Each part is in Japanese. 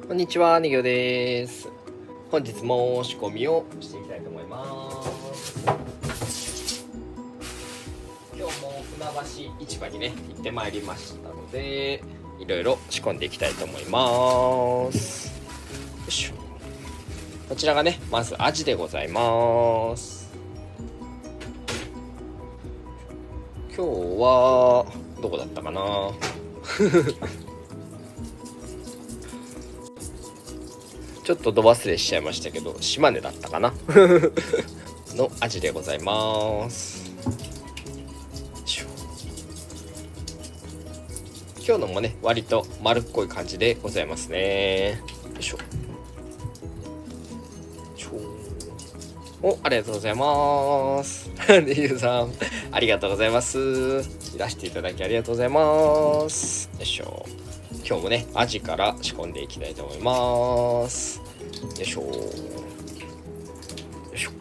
こんにちは、ねぎょです。本日も仕込みをしていきたいと思います。今日も船橋市場にね行ってまいりましたので、いろいろ仕込んでいきたいと思います。よいしょ。こちらがね、まずアジでございます。今日はどこだったかなちょっとど忘れしちゃいましたけど、島根だったかなのアジでございます。今日のもね、割と丸っこい感じでございますね。よいしょ。お、ありがとうございます。ねゆうさん、ありがとうございます。いらしていただきありがとうございます。よいしょ。今日もね、アジから仕込んでいきたいと思います。よいしょ。よいしょ。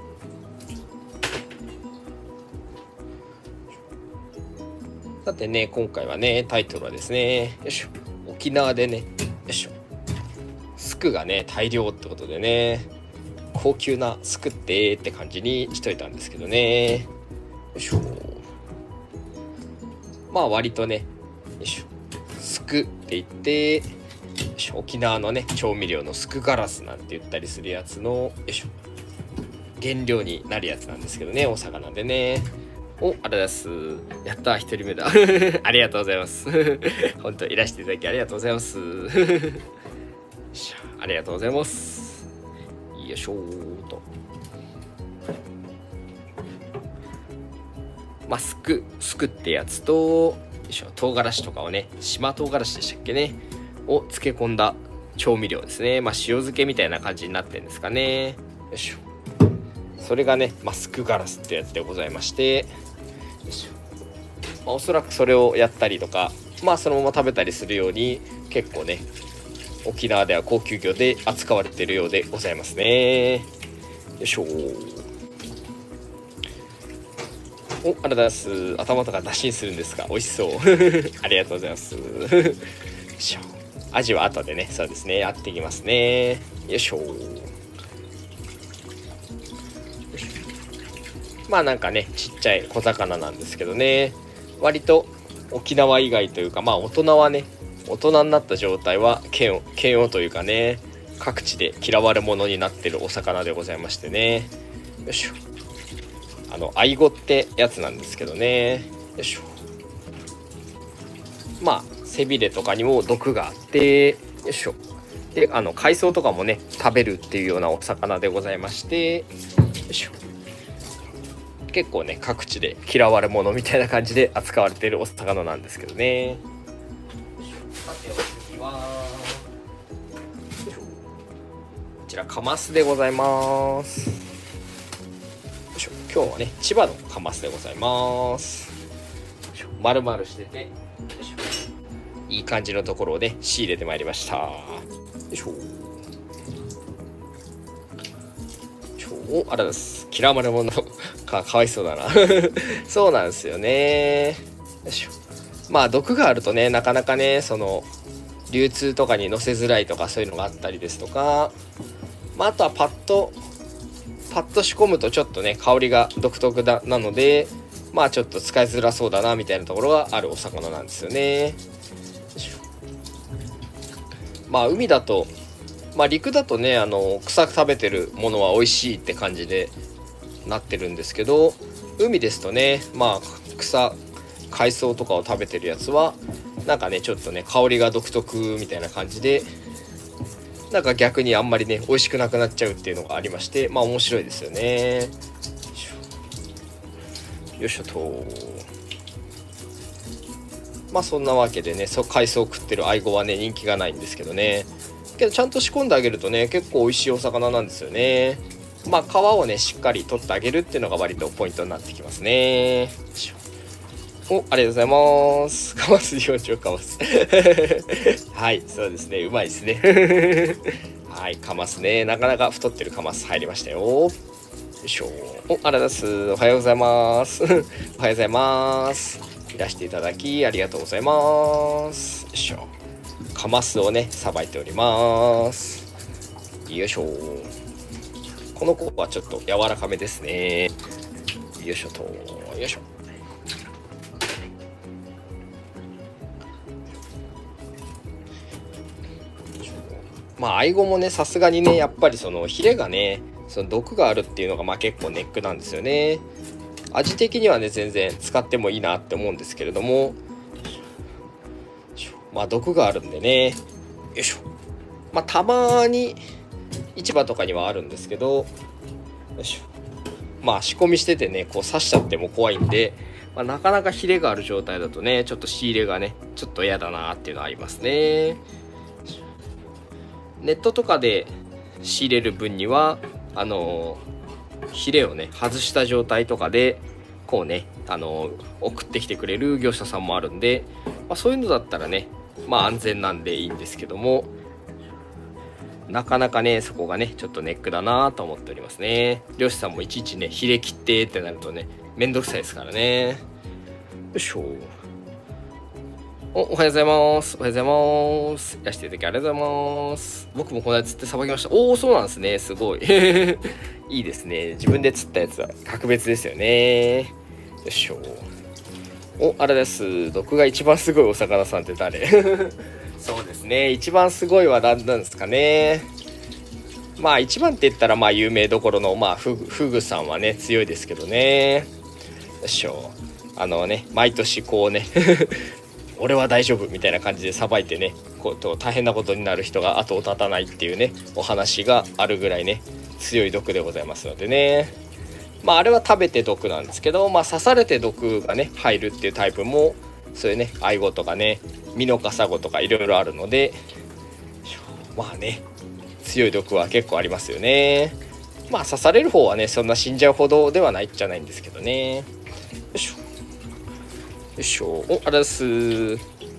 さてね、今回はね、タイトルはですね、よいしょ。沖縄でね、よいしょ。スクがね、大量ってことでね、高級なスクってって感じにしといたんですけどね。よいしょ。まあ割とね、よいしょ。スクって言って、沖縄のね調味料のスクガラスなんて言ったりするやつのよいしょ原料になるやつなんですけどね、お魚でね。お、ありがとうございます。やったー、一人目だありがとうございます本当いらしていただきありがとうございますありがとうございます。よいしょーと。まあスクってやつと唐辛子とかをね、島唐辛子でしたっけねを漬け込んだ調味料ですね。まあ塩漬けみたいな感じになってるんですかね。よいしょ。それがね、スクガラスってやつでございまして、よいしょ。おそらくそれをやったりとか、そのまま食べたりするように結構ね、沖縄では高級魚で扱われているようでございますね。よいしょ。お、ありがとうございます。頭とか出しにするんですが美味しそうありがとうございますよいしょ。アジは後でね、そうですね、やっていきますね。よいしょ。なんかね、ちっちゃい小魚なんですけどね、割と沖縄以外というか、大人はね、大人になった状態は嫌悪というかね、各地で嫌われ者になってるお魚でございましてね。よいしょ。アイゴってやつなんですけどね。よいしょ。背びれとかにも毒があって、よいしょ。で、海藻とかもね食べるっていうようなお魚でございまして、よいしょ。結構ね、各地で嫌われ者みたいな感じで扱われているお魚なんですけどね。さてお次はこちらカマスでございます。今日はね、千葉のカマスでございます。丸々してて、いい感じのところをね仕入れてまいりました。よいしょ。お、ありがとうございます。嫌われ者かわいそうだなそうなんですよね。よいしょ。毒があるとね、なかなかね、その流通とかに載せづらいとか、そういうのがあったりですとか、あとはパッと仕込むとちょっとね香りが独特なので、ちょっと使いづらそうだなみたいなところがあるお魚なんですよね。海だと、陸だとね、草食べてるものは美味しいって感じでなってるんですけど、海ですとね、海藻とかを食べてるやつはなんかね、ちょっとね香りが独特みたいな感じで、なんか逆にあんまりね美味しくなくなっちゃうっていうのがありまして、面白いですよね。よいしょと。そんなわけでね、海藻を食ってるアイゴはね人気がないんですけどね、けどちゃんと仕込んであげるとね結構美味しいお魚なんですよね。皮をねしっかり取ってあげるっていうのが割とポイントになってきますね。お、ありがとうございます。カマス幼鳥カマスはい、そうですね、うまいですねはい、カマスね、なかなか太ってるカマス入りましたよ。よいしょ。お、ありがとうございます。おはようございますおはようございます。いらしていただきありがとうございます。よいしょ。 カマスをねさばいております。よいしょ。この子はちょっと柔らかめですね。よいしょと、よいしょ。まあアイゴもねさすがにねやっぱりそのヒレがねその毒があるっていうのがまあ結構ネックなんですよね。味的にはね全然使ってもいいなって思うんですけれども、まあ毒があるんでね、よいしょ。まあたまに市場とかにはあるんですけど、よいしょ。まあ仕込みしててねこう刺しちゃっても怖いんで、まあ、なかなかヒレがある状態だとねちょっと仕入れがねちょっと嫌だなっていうのはありますね。ネットとかで仕入れる分にはヒレをね外した状態とかでこうね送ってきてくれる業者さんもあるんで、まあ、そういうのだったらねまあ安全なんでいいんですけども、なかなかねそこがねちょっとネックだなと思っておりますね。漁師さんもいちいちねヒレ切ってってなるとねめんどくさいですからね。よいしょ。おはようございます。おはようございます。いらしていただきありがとうございます。僕もこの間釣ってさばきました。おお、そうなんですね。すごい。いいですね。自分で釣ったやつは格別ですよね。よいしょ。お、あれです。毒が一番すごいお魚さんって誰？そうですね。一番すごいは何なんですかね。まあ一番って言ったらまあ有名どころのまあフグさんはね強いですけどね。よいしょ。毎年こうね俺は大丈夫みたいな感じでさばいてねこう大変なことになる人が後を絶たないっていうねお話があるぐらいね強い毒でございますのでね。まああれは食べて毒なんですけど、まあ刺されて毒がね入るっていうタイプもそういうねアイゴとかねミノカサゴとかいろいろあるので、まあね強い毒は結構ありますよね。まあ刺される方はねそんな死んじゃうほどではないじゃないんですけどね。よいしょよいしょ。お、あらす。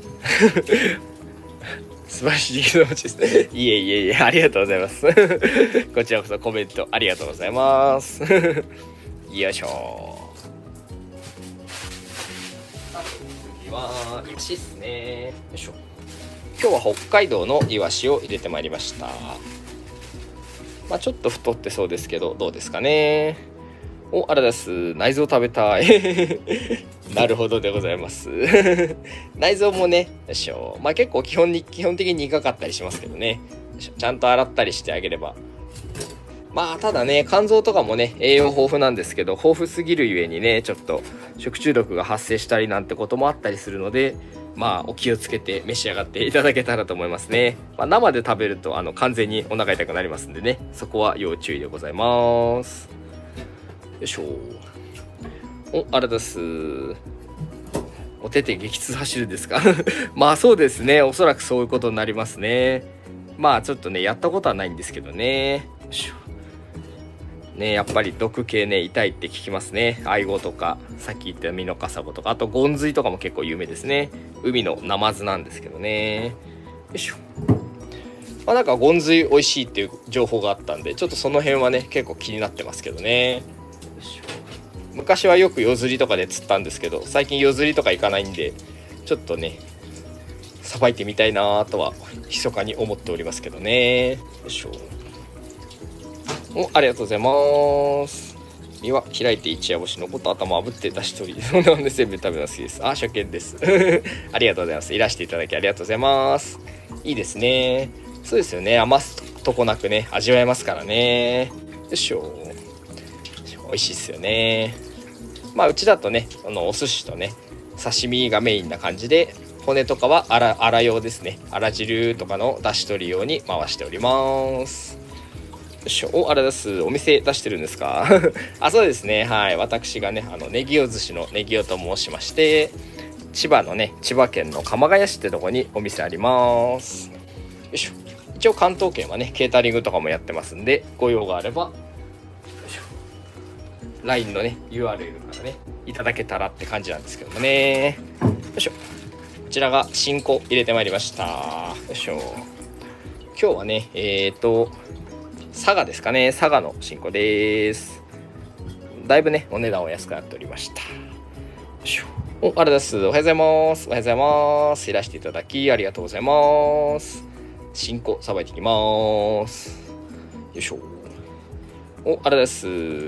素晴らしい気持ちですね。いえいえいえ、ありがとうございます。こちらこそコメントありがとうございます。よいしょ。次はイワシですね。よいしょ。今日は北海道のイワシを入れてまいりました。まあちょっと太ってそうですけど、どうですかね。お、あらです。内臓食べたい。なるほどでございます。内臓もね、よいしょ。まあ結構基本的に苦かったりしますけどね。ちゃんと洗ったりしてあげれば。まあただね、肝臓とかもね、栄養豊富なんですけど、豊富すぎるゆえにね、ちょっと食中毒が発生したりなんてこともあったりするので、まあお気をつけて召し上がっていただけたらと思いますね。まあ、生で食べると完全にお腹痛くなりますんでね、そこは要注意でございます。よいしょ。お、あれです。お手々激痛走るですか？まあそうですね。おそらくそういうことになりますね。まあちょっとね、やったことはないんですけどね。よいしょ。ね、やっぱり毒系ね、痛いって聞きますね。アイゴとか、さっき言ったミノカサゴとか、あとゴンズイとかも結構有名ですね。海のナマズなんですけどね。よいしょ。まあなんかゴンズイ美味しいっていう情報があったんで、ちょっとその辺はね、結構気になってますけどね。昔はよく夜釣りとかで釣ったんですけど、最近夜釣りとか行かないんでちょっとねさばいてみたいなとは密かに思っておりますけどね。よいしょ。お、ありがとうございます。身は開いて一夜干し、残った頭炙って出し取り、そんなので全部食べるの好きです。あ、初見です。ありがとうございます。いらしていただきありがとうございます。いいですね。そうですよね。余すとこなくね味わえますからね。よいしょ。美味しいですよね。まあうちだとねお寿司とね刺身がメインな感じで、骨とかは粗用ですね。粗汁とかの出し取り用に回しております。よいしょ。お、あれです。お店出してるんですか？あ、そうですね。はい。私がねネギオ寿司のネギオと申しまして、千葉県の鎌ケ谷市ってとこにお店あります。よいしょ。一応関東圏はねケータリングとかもやってますんで、ご用があればLINE のね URL からねいただけたらって感じなんですけどもね。よいしょ。こちらが新子入れてまいりました。よいしょ。今日はね佐賀ですかね。佐賀の新子です。だいぶねお値段は安くなっておりました。よいしょ。 お、あれです。おはようございます。おはようございます。いらしていただきありがとうございます。新子さばいていきます。よいしょ。お、あれです。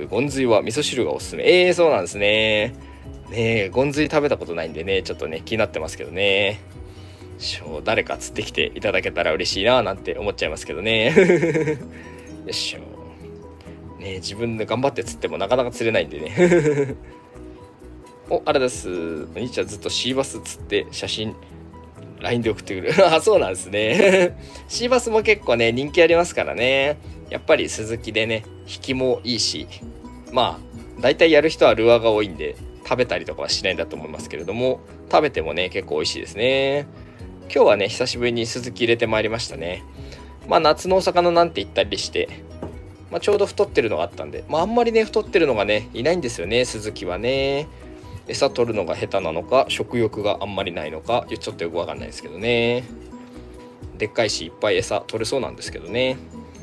ゴンズイは味噌汁がおすすめ。そうなんですね。ねえ、ゴンズイ食べたことないんでね、ちょっとね、気になってますけどね。誰か釣ってきていただけたら嬉しいななんて思っちゃいますけどね。よいしょ。ねえ、自分で頑張って釣ってもなかなか釣れないんでね。お、あれです。お兄ちゃんずっとシーバス釣って写真 LINE で送ってくる。あ、そうなんですね。シーバスも結構ね、人気ありますからね。やっぱりスズキでね、引きもいいし、まあ、大体やる人はルアーが多いんで、食べたりとかはしないんだと思いますけれども、食べてもね、結構美味しいですね。今日はね、久しぶりにスズキ入れてまいりましたね。まあ、夏のお魚なんて言ったりして、まあ、ちょうど太ってるのがあったんで、まあ、あんまりね、太ってるのがね、いないんですよね、スズキはね。餌取るのが下手なのか、食欲があんまりないのか、ちょっとよくわかんないですけどね。でっかいし、いっぱい餌取れそうなんですけどね。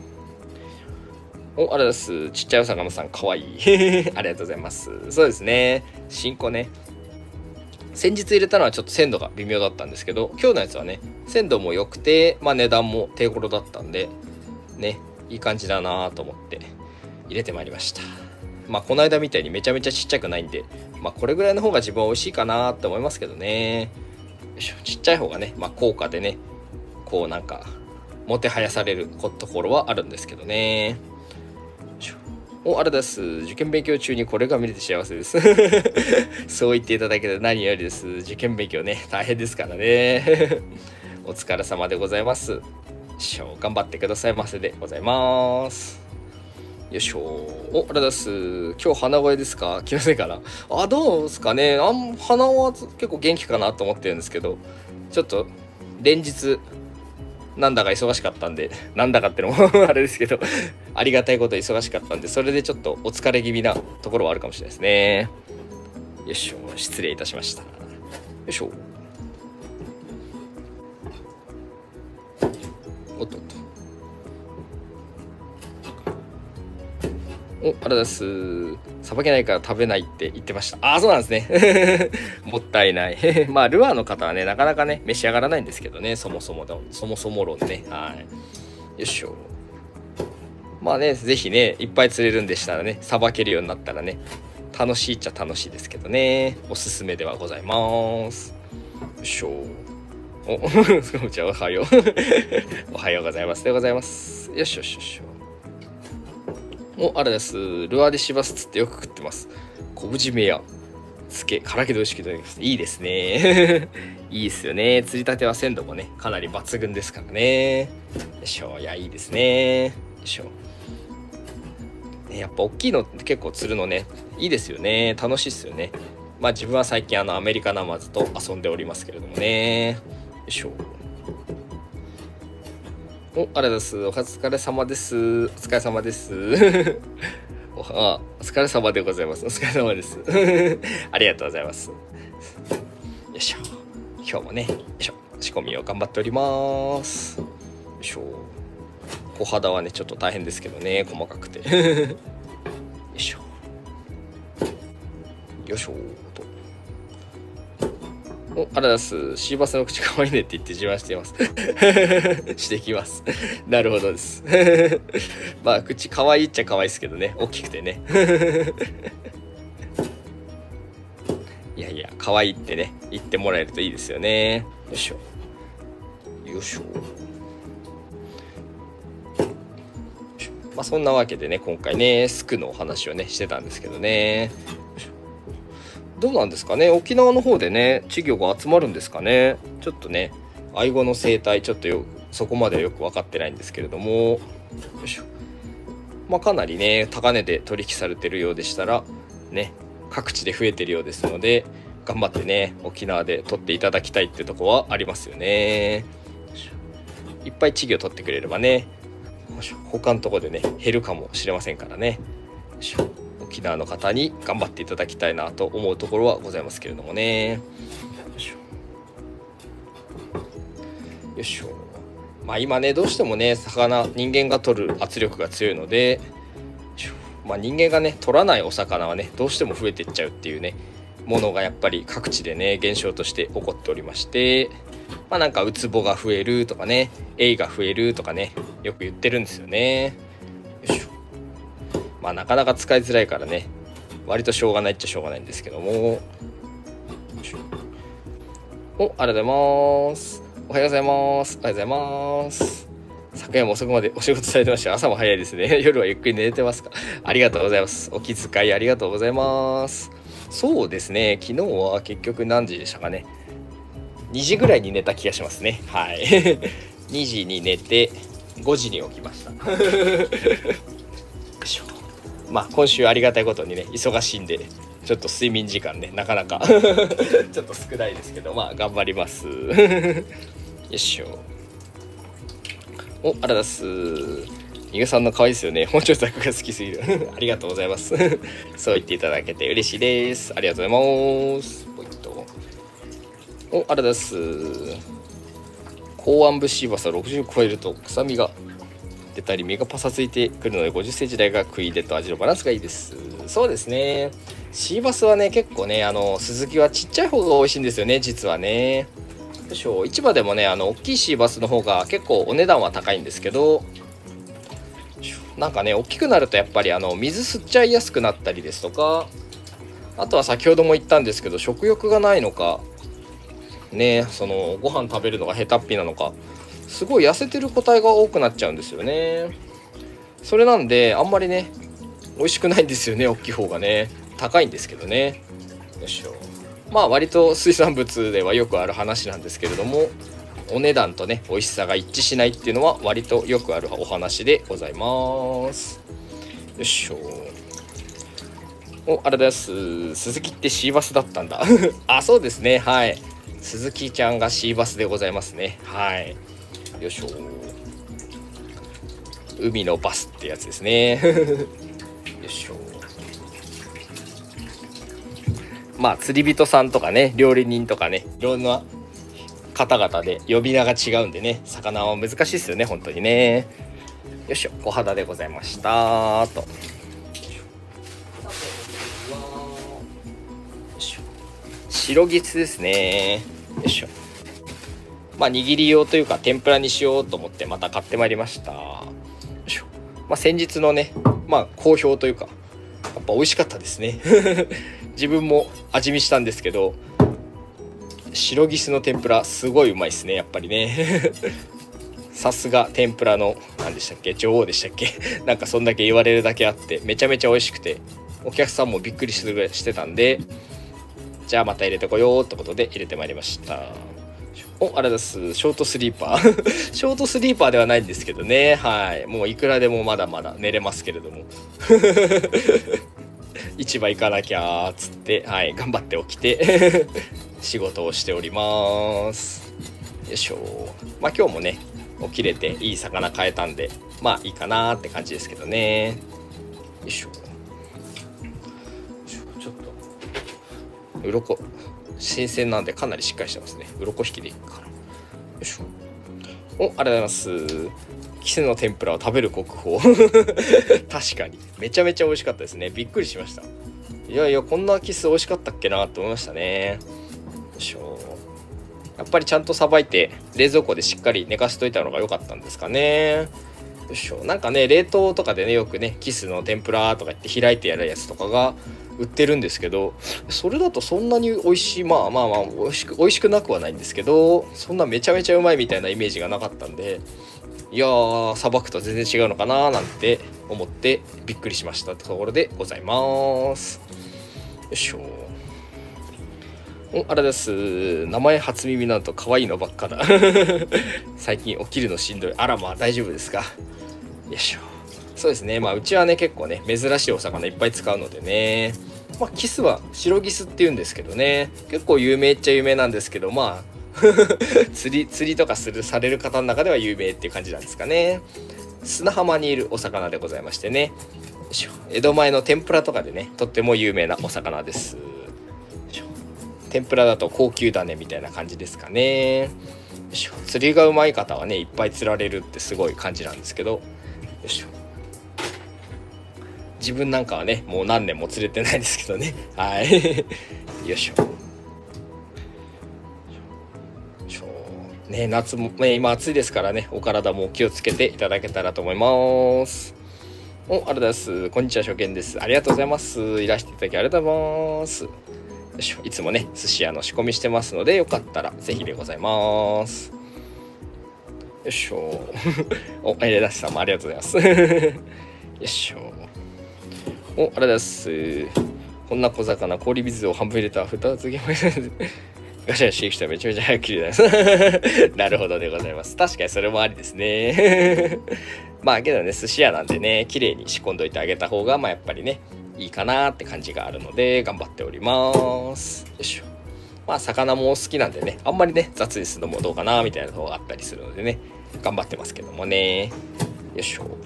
お、あれです。ちっちゃいお魚さん、かわいい。ありがとうございます。そうですね。新子ね。先日入れたのはちょっと鮮度が微妙だったんですけど、今日のやつはね、鮮度も良くて、まあ値段も手頃だったんで、ね、いい感じだなと思って入れてまいりました。まあこの間みたいにめちゃめちゃちっちゃくないんで、まあこれぐらいの方が自分は美味しいかなって思いますけどね。よいしょ、ちっちゃい方がね、まあ高価でね、こうなんか、もてはやされるところはあるんですけどね。お、あれです。受験勉強中にこれが見れて幸せです。そう言っていただけて何よりです。受験勉強ね、大変ですからね。お疲れ様でございます。頑張ってくださいませでございます。よいしょ。お、あれです。今日鼻声ですか？気のせいかな。あ、どうですかね。鼻は結構元気かなと思ってるんですけど、ちょっと連日、なんだか忙しかったんで、なんだかってのもあれですけど、ありがたいこと忙しかったんで、それでちょっとお疲れ気味なところはあるかもしれないですね。よいしょ、失礼いたしました。よいしょ。おっとっと。お、あれです。さばけないから食べないって言ってました。ああ、そうなんですね。もったいない。まあ、ルアーの方はね、なかなかね、召し上がらないんですけどね、そもそも論ね。はい。よいしょ。まあね、ぜひね、いっぱい釣れるんでしたらね、さばけるようになったらね、楽しいっちゃ楽しいですけどね、おすすめではございます。よいしょ。お、じゃあおはよう。おはようございます。でございます。よしよしよし。お、あれです。ルアーでしばすつってよく食ってます。昆布締めやつけ、からけで美味しくいただきます。いいですね。いいですよね。釣りたては鮮度もね、かなり抜群ですからね。よいしょ。いや、いいですね。よいしょ。やっぱ大きいのって結構釣るのね、いいですよね。楽しいですよね。まあ自分は最近アメリカナマズと遊んでおりますけれどもね。よいしょ。お、あれです。お疲れ様です。お疲れ様です。お疲れ様でございます。お疲れ様です。ありがとうございます。よいしょ。今日もね、よいしょ。仕込みを頑張っております。よいしょ。小肌はね、ちょっと大変ですけどね、細かくて。よいしょ。よいしょと。お、あらです。シーバスの口可愛いねって言って自慢しています。してきます。なるほどです。まあ、口可愛いっちゃ可愛いですけどね、大きくてね。いやいや、可愛いってね、言ってもらえるといいですよね。よいしょ。よいしょ。まあそんなわけでね、今回ね、スクのお話をね、してたんですけどね。どうなんですかね、沖縄の方でね、稚魚が集まるんですかね。ちょっとね、アイゴの生態、ちょっとそこまでよく分かってないんですけれども、よいしょ。まあかなりね、高値で取引されてるようでしたら、ね、各地で増えてるようですので、頑張ってね、沖縄で取っていただきたいってとこはありますよね。いっぱい稚魚取ってくれればね、他のとこでね減るかもしれませんからね。沖縄の方に頑張っていただきたいなと思うところはございますけれどもね。よいしょ。まあ今ね、どうしてもね、人間が取る圧力が強いので、まあ人間がね取らないお魚はねどうしても増えていっちゃうっていうね、 ものがやっぱり各地でね現象として起こっておりまして、なんかウツボが増えるとかね、エイが増えるとかね、よく言ってるんですよね。よいしょ。なかなか使いづらいからね、割としょうがないっちゃしょうがないんですけども。ありがとうございます。おはようございます。おはようございます。昨夜も遅くまでお仕事されてました。朝も早いですね。夜はゆっくり寝れてますか？ありがとうございます。お気遣いありがとうございます。そうですね、昨日は結局何時でしたかね。2時ぐらいに寝た気がしますね。はい。2時に寝て5時に起きました。よいしょ。今週ありがたいことにね忙しいんで、ちょっと睡眠時間ねなかなかちょっと少ないですけど、頑張ります。よいしょ。ありがとうございます。伊賀さんの可愛いですよね。本庄作が好きすぎる。ありがとうございます。そう言っていただけて嬉しいです。ありがとうございます。ポイント。ありがとうございます。高安部シーバスは60超えると臭みが出たり身がパサついてくるので、50センチ台が食い出と味のバランスがいいです。そうですね。シーバスはね結構ねスズキはちっちゃい方が美味しいんですよね、実はね。よいしょ。市場でもね大きいシーバスの方が結構お値段は高いんですけど、なんかね大きくなるとやっぱり水吸っちゃいやすくなったりですとか、あとは先ほども言ったんですけど食欲がないのかね、ご飯食べるのが下手っぴなのか、すごい痩せてる個体が多くなっちゃうんですよね。それなんであんまりね美味しくないんですよね。大きい方がね高いんですけどね。よいしょ。割と水産物ではよくある話なんですけれども、お値段とね美味しさが一致しないっていうのは割とよくあるお話でございます。よいしょ。ありがとうございます。鈴木ってシーバスだったんだ。あ、そうですね。はい。鈴木ちゃんがシーバスでございますね。はい。よいしょ。海のバスってやつですね。よいしょ。釣り人さんとかね料理人とかねいろんな方々で呼び名が違うんでね、魚は難しいですよね本当にね。よいしょ。小肌でございましたと。白ギスですね。よいしょ。握り用というか天ぷらにしようと思ってまた買ってまいりました。よいしょ。先日のね好評というかやっぱ美味しかったですね。自分も味見したんですけど、白ギスの天ぷらすごいうまいですねやっぱりね。さすが天ぷらの何でしたっけ、女王でしたっけ。なんかそんだけ言われるだけあってめちゃめちゃ美味しくて、お客さんもびっくりしてたんで、じゃあまた入れてこようってことで入れてまいりました。あれです。ショートスリーパー。ショートスリーパーではないんですけどね。はい。もういくらでもまだまだ寝れますけれども。市場行かなきゃーっつって、はい、頑張って起きて仕事をしております。よいしょ。今日もね起きれていい魚買えたんでいいかなーって感じですけどね。よいしょ。ちょっと鱗新鮮なんでかなりしっかりしてますね。鱗引きでいくから。よいしょ。ありがとうございます。キスの天ぷらを食べる国宝。確かにめちゃめちゃ美味しかったですね。びっくりしました。いやいやこんなキス美味しかったっけなと思いましたね。よいしょ。やっぱりちゃんとさばいて冷蔵庫でしっかり寝かしといたのが良かったんですかね。よいしょ。なんかね冷凍とかでねよくねキスの天ぷらとか言って開いてやるやつとかが売ってるんですけど、それだとそんなに美味しい美味しくなくはないんですけど、そんなめちゃめちゃうまいみたいなイメージがなかったんで、いやーさばくと全然違うのかななんて思ってびっくりしましたってところでございます。よいしょ。あれです。名前初耳なんと可愛いのばっかだ。最近起きるのしんどい。あら大丈夫ですか。よいしょ。そうですね。うちはね結構ね珍しいお魚いっぱい使うのでね。キスは白ギスって言うんですけどね、結構有名っちゃ有名なんですけど、釣りとかされる方の中では有名っていう感じなんですかね。砂浜にいるお魚でございましてね。江戸前の天ぷらとかでねとっても有名なお魚です。天ぷらだと高級だねみたいな感じですかね。釣りがうまい方はねいっぱい釣られるってすごい感じなんですけど、よいしょ。 自分なんかはねもう何年も釣れてないですけどね。はいよいしょ。ね、夏も、ね、今暑いですからね、お体も気をつけていただけたらと思います。ありがとうございます。こんにちは、初見です。ありがとうございます。いらしていただきありがとうございます。よいしょ、いつもね、寿司屋の仕込みしてますので、よかったらぜひでございます。よいしょ。エレダシさんもありがとうございます。よいしょ。ありがとうございます。こんな小魚、氷水を半分入れた蓋付けました。ガシャガシャしてきたらめちゃめちゃ早く切れないなるほどでございます。確かにそれもありですね。まあけどね、寿司屋なんでね、綺麗に仕込んどいてあげた方が、まあやっぱりね、いいかなって感じがあるので、頑張っております。よいしょ。まあ魚も好きなんでね、あんまりね、雑にするのもどうかな、みたいなところがあったりするのでね、頑張ってますけどもね。よいしょ。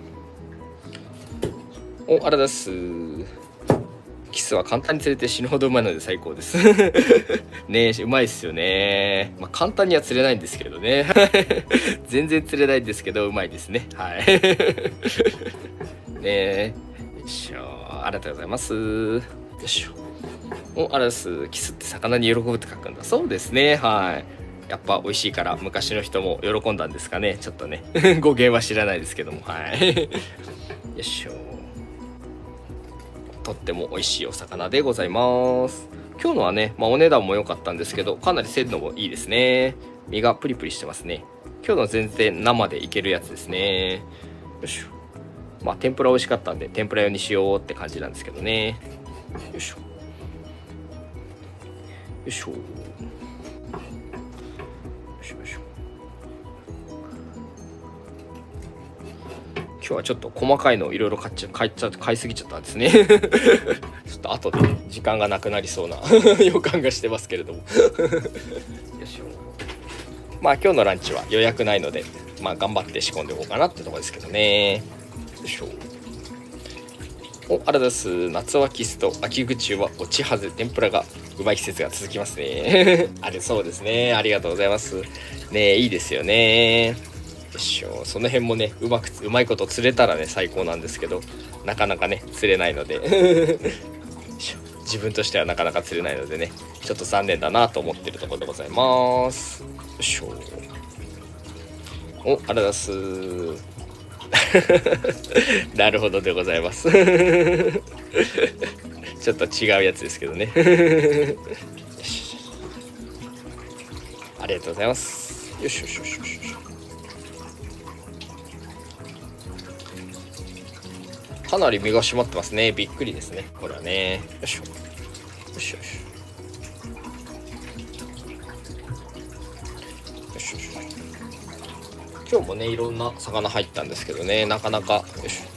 あらだす。キスは簡単に釣れて死ぬほどうまいので最高ですねえ、うまいっすよね。まあ簡単には釣れないんですけどね全然釣れないんですけどうまいですね。はいねえ、よいしょ。ありがとうございます。よいしょ。あらです。キスって魚に喜ぶって書くんだ。そうですね。はい、やっぱ美味しいから昔の人も喜んだんですかね。ちょっとね語源は知らないですけども。はいよいしょ。とっても美味しいお魚でございます。今日のはね、まあ、お値段も良かったんですけど、かなり鮮度もいいですね。身がプリプリしてますね。今日の全然生でいけるやつですね。よいしょ。まあ天ぷら美味しかったんで天ぷら用にしようって感じなんですけどね。よいしょ。よいしょ。よいしょよいしょ。今日はちょっと細かいのをいろいろ買いすぎちゃったんですねちょっと後で時間がなくなりそうな予感がしてますけれどもよいしょ。まあ今日のランチは予約ないので、まあ頑張って仕込んでおこうかなってところですけどね。よいしょ。あらです。夏はキスと秋口は落ちはぜ天ぷらがうまい季節が続きますねあれそうですね。ありがとうございますね。いいですよね。よいしょ。その辺もねうまいこと釣れたらね最高なんですけど、なかなかね釣れないので自分としてはなかなか釣れないのでね、ちょっと残念だなと思ってるところでございます。よいしょ。あらだすなるほどでございますちょっと違うやつですけどねありがとうございます。よしよしよしよし。かなり身が締まってますね。びっくりですねこれはね。よいしょよしよしよしよし。今日もねいろんな魚入ったんですけどね、なかなかよいし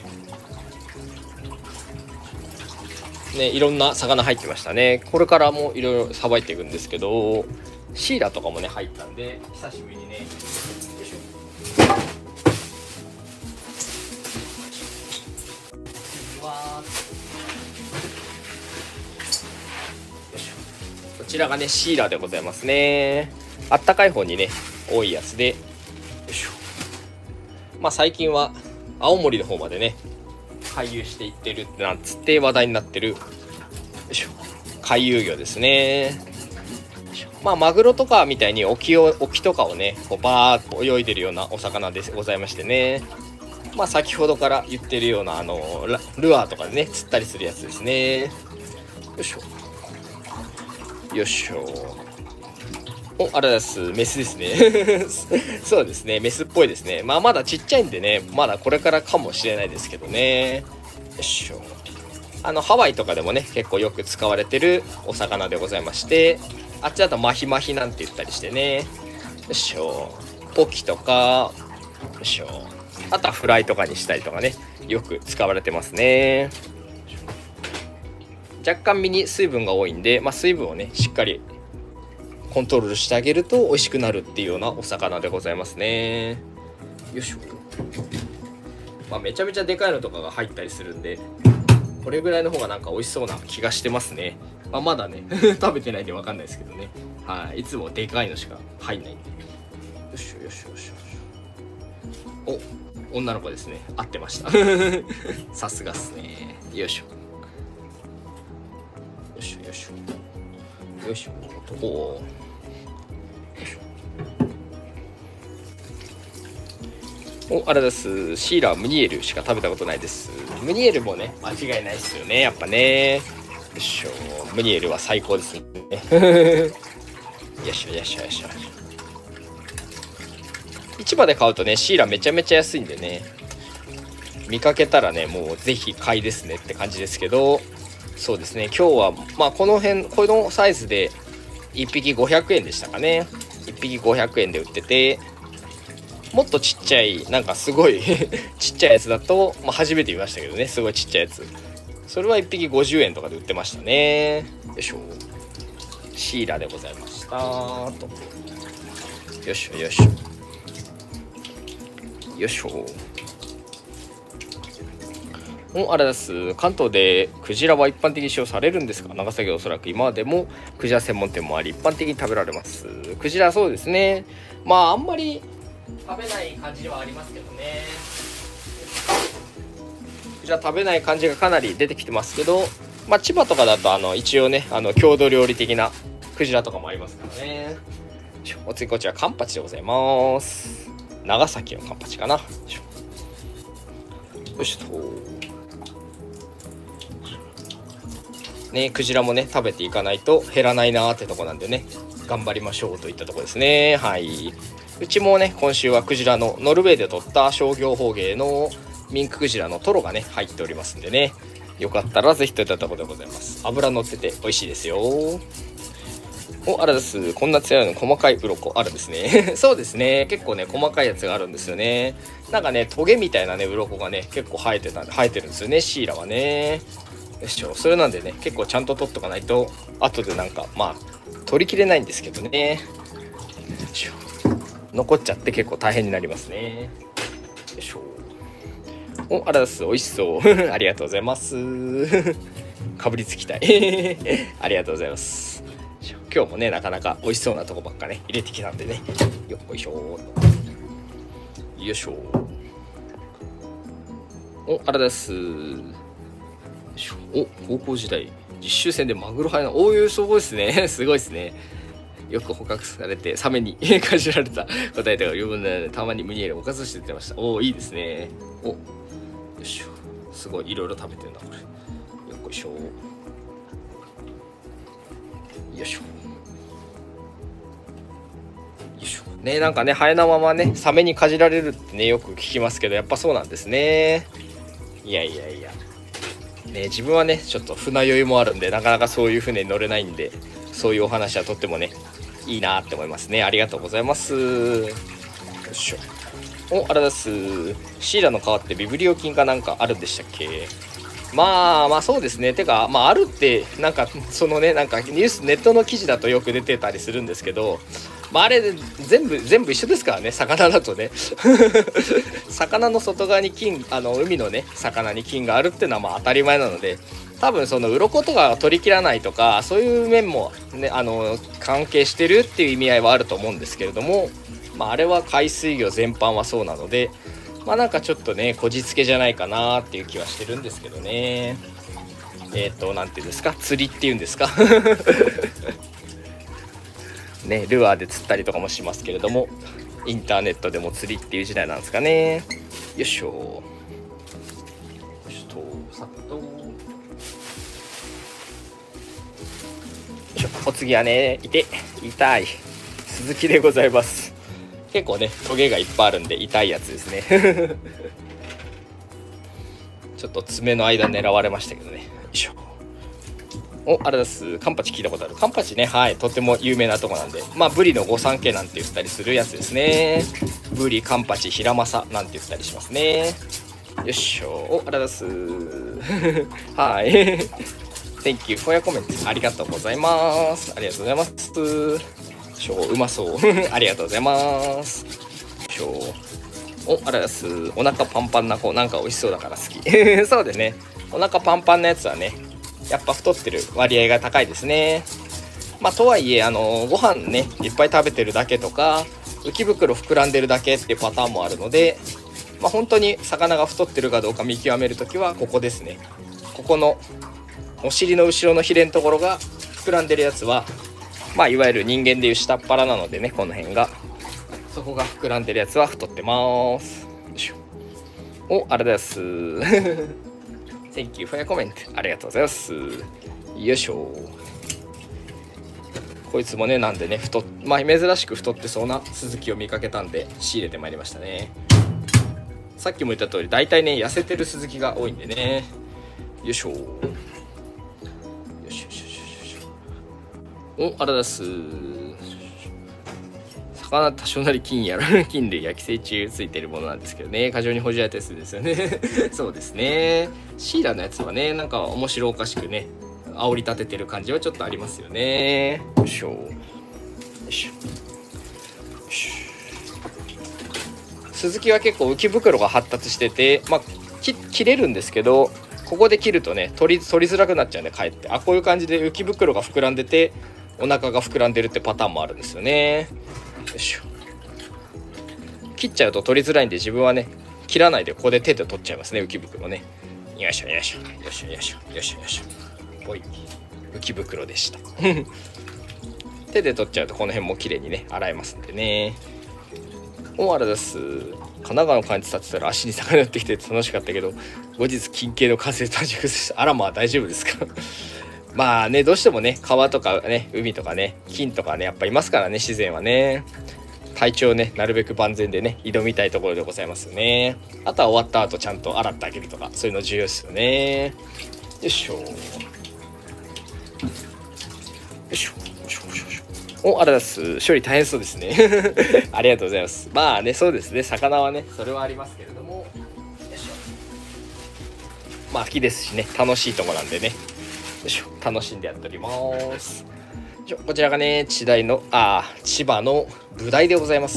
ょね、いろんな魚入ってましたね。これからもいろいろさばいていくんですけど、シイラとかもね入ったんで久しぶりにね、よいしょ。こちらがねシイラでございますね。あったかい方にね多いやつで、よいしょ。まあ最近は青森の方までね回遊していってるってなんつって話題になってる、よいしょ、回遊魚ですね。まあマグロとかみたいに沖とかをねこうバーッと泳いでるようなお魚でございましてね、まあ先ほどから言ってるようなルアーとかでね釣ったりするやつですね。よいしょよいしょ。あれです。メスですねそうですね、メスっぽいですね。まあまだちっちゃいんでね、まだこれからかもしれないですけどね。よいしょ。ハワイとかでもね結構よく使われてるお魚でございまして、あっちだとマヒマヒなんて言ったりしてね。よいしょ。ポキとか、よいしょ。あとはフライとかにしたりとかね、よく使われてますね。若干身に水分が多いんで、まあ、水分をねしっかりコントロールしてあげると美味しくなるっていうようなお魚でございますね。よいしょ。まあめちゃめちゃでかいのとかが入ったりするんで、これぐらいの方がなんか美味しそうな気がしてますね。まあ、まだね食べてないんで分かんないですけどね。はい、いつもでかいのしか入んないんで。よいしょよいしょよいしょ。 お、女の子ですね。合ってました。さすがっすね。よいしょ。よいしょよいしょ。よいしょ。おお。お、あれです。シーラームニエルしか食べたことないです。ムニエルもね、間違いないですよね。やっぱね。よいしょ。ムニエルは最高ですね。よいしょよいしょよいしょ。市場で買うとね、シーラーめちゃめちゃ安いんでね。見かけたらね、もうぜひ買いですねって感じですけど、そうですね。今日は、まあこの辺、このサイズで1匹500円でしたかね。1匹500円で売ってて、もっとちっちゃい、なんかすごいちっちゃいやつだと、まあ、初めて見ましたけどね、すごいちっちゃいやつ。それは1匹50円とかで売ってましたね。よいしょ。シーラでございましたと。よいしょよいしょ。よいしょ。あれです。関東でクジラは一般的に使用されるんですが、長崎はおそらく今でもクジラ専門店もあり、一般的に食べられます。クジラ、そうですね。まああんまり食べない感じではありますけどね。クジラ食べない感じがかなり出てきてますけど、まあ千葉とかだと一応ね、郷土料理的なクジラとかもありますからね。お次こちらカンパチでございます。長崎のカンパチかな。よいしょ。ね、クジラもね食べていかないと減らないなーってとこなんでね、頑張りましょうといったとこですね。はい、うちもね今週はクジラのノルウェーで取った商業捕鯨のミンククジラのトロがね入っておりますんでね、よかったらぜひといったところでございます。脂乗ってて美味しいですよ。お、あれです。こんな強いの細かい鱗あるんですね。そうですね、結構ね細かいやつがあるんですよね。なんかねトゲみたいなね鱗がね結構生えてるんですよね、シイラはね。よいしょ。それなんでね結構ちゃんと取っとかないと後でなんかまあ取りきれないんですけどね、よいしょ、残っちゃって結構大変になりますね。よいしょ。お、あらです。美味しそう。ありがとうございます。かぶりつきたい。ありがとうございます。今日もねなかなか美味しそうなとこばっかね入れてきたんでね、よっいしょ。よいしょ。お、あらです。お、高校時代実習船でマグロ入るの、おお、すごいですね。すごいですね。よく捕獲されてサメにかじられた答えとか余分なのでたまにムニエルおかずして言ってました。おお、いいですね。お、よいしょ。すごいいろいろ食べてるなこれ。よっいしょ。よいしょ。よいしょ。ね、なんかねハエのままねサメにかじられるってねよく聞きますけど、やっぱそうなんですね。いやいやいやね、自分はねちょっと船酔いもあるんでなかなかそういう船に乗れないんで、そういうお話はとってもねいいなって思いますね。ありがとうございます。よいしょ。お、あれです。シーラの皮ってビブリオ菌かなんかあるんでしたっけ。まあそうですね。てかまああるってなんかそのねなんかニュースネットの記事だとよく出てたりするんですけど、まああれ全部一緒ですからね、魚だとね。魚の外側に菌、海のね魚に菌があるっていうのはまあ当たり前なので、多分その鱗とか取り切らないとかそういう面もね関係してるっていう意味合いはあると思うんですけれども、まああれは海水魚全般はそうなので、まあなんかちょっとねこじつけじゃないかなっていう気はしてるんですけどね。なんていうんですか、釣りっていうんですか。ね、ルアーで釣ったりとかもしますけれども、インターネットでも釣りっていう時代なんですかね。よいしょ。よいしょ。さっと。よいしょ。お次はね、痛い鈴木でございます。結構ねトゲがいっぱいあるんで痛いやつですね。ちょっと爪の間狙われましたけどね。よいしょ。お、あれです。カンパチ聞いたことある。カンパチね、はい、とても有名なとこなんで、まあブリの御三家なんて言ったりするやつですね。ブリ、カンパチ、ヒラマサなんて言ったりしますね。よいしょ。お、あれです。はい。Thank you for your comment。ありがとうございます。ありがとうございます。うまそう。ありがとうございます。お、あれです。お腹パンパンな子、なんか美味しそうだから好き。そうでね、お腹パンパンなやつはねやっぱ太ってる割合が高いですね。まあとはいえご飯ねいっぱい食べてるだけとか浮き袋膨らんでるだけっていうパターンもあるので、本当に魚が太ってるかどうか見極めるときはここですね。ここのお尻の後ろのヒレのところが膨らんでるやつは、いわゆる人間でいう下っ腹なのでね、この辺が、そこが膨らんでるやつは太ってます。よいしょ。お、ありがとうございます。Thank you for your comment。ありがとうございます。よいしょ。こいつもね、なんでね、珍しく太ってそうなスズキを見かけたんで仕入れてまいりましたね。さっきも言った通り、大体ね、痩せてるスズキが多いんでね。よいしょ。よしよしよしよし。お、ありがとうございます。魚多少なり菌類や寄生虫ついてるものなんですけどね、過剰に補充やったやつですよね。そうですね。シイラのやつはね、なんか面白おかしくね、煽り立ててる感じはちょっとありますよね。よいしょ。よいしょ。スズキは結構浮き袋が発達してて、切れるんですけど、ここで切るとね、取りづらくなっちゃうんで、かえって。こういう感じで浮き袋が膨らんでて、お腹が膨らんでるってパターンもあるんですよね。よいしょ。切っちゃうと取りづらいんで、自分はね、切らないでここで手で取っちゃいますね、浮き袋ね。よいしょよいしょよいしょよいしょよいしょよいしょ。浮き袋でした。手で取っちゃうとこの辺も綺麗にね洗えますんでね。お、あれです。神奈川の感じ立ってたら足に魚寄ってきて楽しかったけど、後日近景の完成短縮して、あら大丈夫ですか？どうしてもね、川とかね、海とかね、金とかね、やっぱいますからね、自然はね。体調ね、なるべく万全でね、挑みたいところでございますよね。あとは終わった後ちゃんと洗ってあげるとか、そういうの重要ですよね。よいしょ。よいしょ。お、あらです。処理大変そうですね。ありがとうございます。そうですね。魚はね、それはありますけれども。よいしょ。秋ですしね、楽しいとこなんでね。よいしょ。楽しんでやっております。こちらがね、千葉のブダイでございます。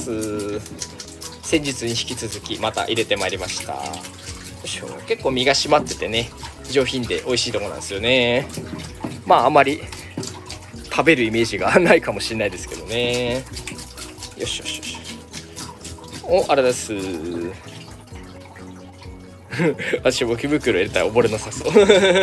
先日に引き続き、また入れてまいりました。よいしょ。結構身が締まっててね、上品で美味しいとこなんですよね。あまり食べるイメージがないかもしれないですけどね。よしよしよし。お、あれです。私も浮き袋入れたら溺れなさそう。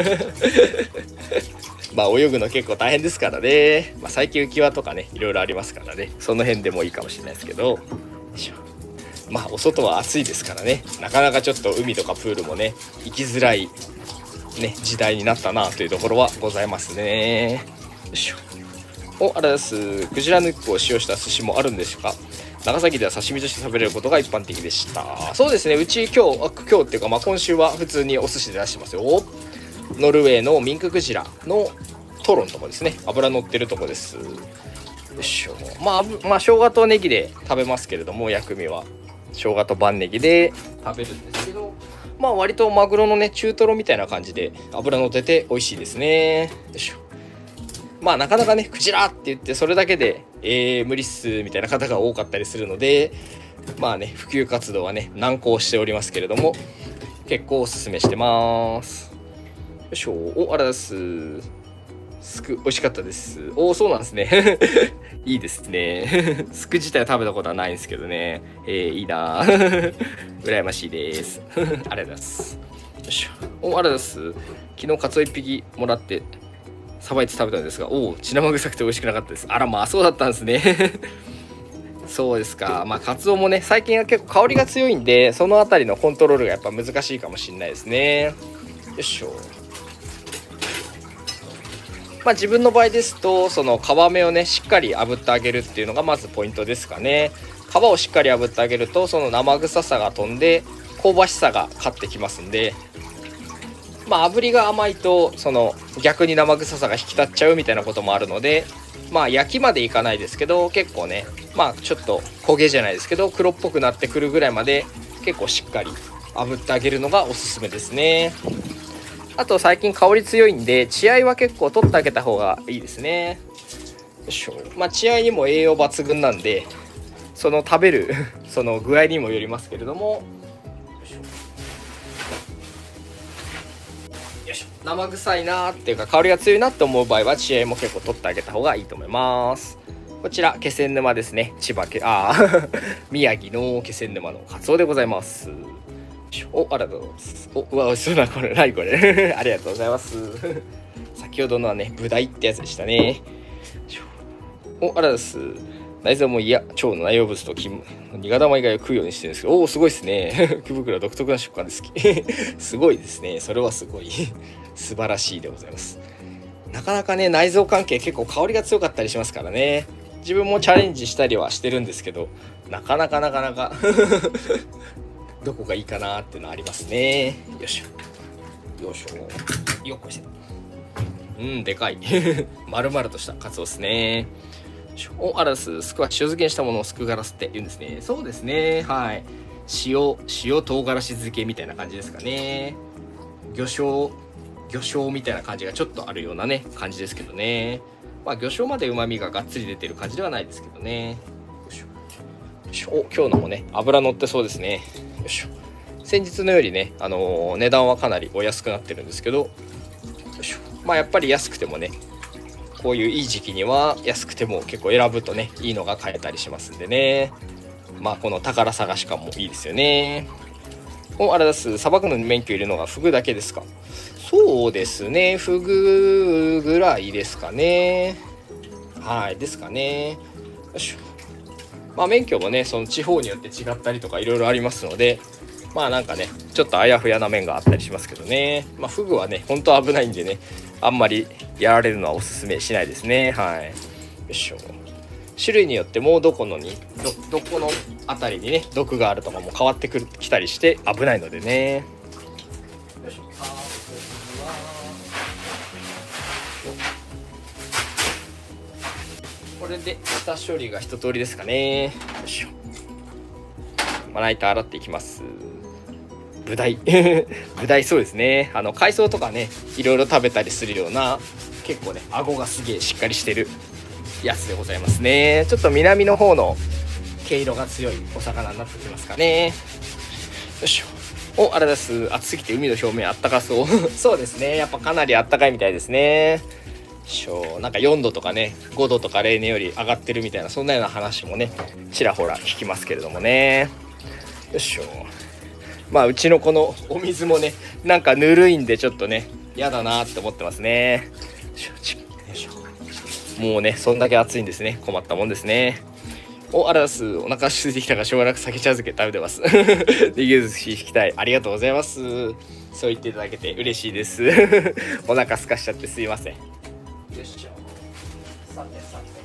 泳ぐの結構大変ですからね。最近浮き輪とかね、いろいろありますからね、その辺でもいいかもしれないですけど。お外は暑いですからね、なかなかちょっと海とかプールもね、行きづらいね、時代になったなというところはございますね。よいしょ。お、あれです。クジラヌックを使用した寿司もあるんでしょうか？長崎では刺身として食べれることが一般的でした。そうですね、うち今日っていうか今週は普通にお寿司で出してますよ。ノルウェーのミンククジラのトロのとこですね。脂乗ってるとこです。よいしょ。生姜とネギで食べますけれども、薬味は生姜と万ネギで食べるんですけど、割とマグロのね、中トロみたいな感じで脂乗ってて美味しいですね。よいしょ。なかなかね、クジラって言ってそれだけで無理っすみたいな方が多かったりするので、普及活動はね難航しておりますけれども、結構おすすめしてます。よいしょ。お、あらです。美味しかったです。お、そうなんですね。いいですね。スク自体は食べたことはないんですけどね。いいな。羨ましいです。ありがとうございます。よいしょ。お、あらです。昨日カツオ1匹もらってさばいて食べたんですが、血生臭くて美味しくなかったです。あら、そうだったんですね。そうですか。カツオもね、最近は結構香りが強いんで、そのあたりのコントロールがやっぱ難しいかもしれないですね。よいしょ。自分の場合ですと、その皮目をねしっかり炙ってあげるっていうのがまずポイントですかね。皮をしっかり炙ってあげると、その生臭さが飛んで香ばしさが勝ってきますんで、炙りが甘いとその逆に生臭さが引き立っちゃうみたいなこともあるので、焼きまでいかないですけど、結構ねちょっと焦げじゃないですけど黒っぽくなってくるぐらいまで結構しっかり炙ってあげるのがおすすめですね。あと最近香り強いんで、血合いは結構取ってあげた方がいいですね。よいしょ。血合いにも栄養抜群なんで、その食べるその具合にもよりますけれども、よいしょ。生臭いなーっていうか香りが強いなって思う場合は血合いも結構取ってあげた方がいいと思います。 こちら気仙沼ですね。千葉県宮城の気仙沼のカツオでございます。お、ありがとうございます。お、うわ、美味しそうな、これ、何これ。ありがとうございます。先ほどのはね、ブダイってやつでしたね。お、ありがとうございます。内臓も腸の内容物と苦玉以外を食うようにしてるんですけど、おお、すごいですね。福袋独特な食感です。すごいですね。それはすごい。素晴らしいでございます。なかなかね、内臓関係結構香りが強かったりしますからね。自分もチャレンジしたりはしてるんですけど、なかなかどこがいいかなっていうのはありますね。よいしょ。よいしょ。よっこいしょ。でかい。丸々としたカツオですね。お、あらす、スクワ塩漬けにしたものをスクガラスって言うんですね。そうですね。はい。塩唐辛子漬けみたいな感じですかね。魚醤みたいな感じがちょっとあるようなね、感じですけどね。まあ、魚醤まで旨味ががっつり出てる感じではないですけどね。よいしょ。よいしょ。お、今日のもね、油乗ってそうですね。よいしょ。先日のよりね、値段はかなりお安くなってるんですけど、よいしょ。まあ、やっぱり安くてもね、こういういい時期には安くても結構選ぶとね、いいのが買えたりしますんでね。まあ、この宝探し感もいいですよね。お、あれです。さばくの免許いるのがフグだけですか？そうですね。フグぐらいですかね。はい、ですかね。よいしょ。まあ、免許もね、その地方によって違ったりとかいろいろありますので、まあなんかね、ちょっとあやふやな面があったりしますけどね。まあ、フグはね、本当危ないんでね、あんまりやられるのはおすすめしないですね。はい。よいしょ。種類によってもどこの辺りにね、毒があるとかも変わってきたりして危ないのでね。よいしょ。これで下処理が一通りですかね。よいしょ。まな板洗っていきます。ブダイブダイ、そうですね。海藻とかね、いろいろ食べたりするような、結構ね、顎がすげえしっかりしてるやつでございますね。ちょっと南の方の毛色が強いお魚になってきますかね。よいしょ。お、あれです。暑すぎて海の表面あったかそうそうですね。やっぱかなりあったかいみたいですね。なんか4度とかね、5度とか例年より上がってるみたいな、そんなような話もね、ちらほら聞きますけれどもね。よいしょ。まあうちのこのお水もね、なんかぬるいんでちょっとね、嫌だなって思ってますね。もうね、そんだけ暑いんですね。困ったもんですね。お、あらす。お腹空いてきたからしょうがなく酒茶漬け食べてます。できる寿司引きたい。ありがとうございます。そう言っていただけて嬉しいです。お腹空かしちゃってすいません。よいしょ。さて。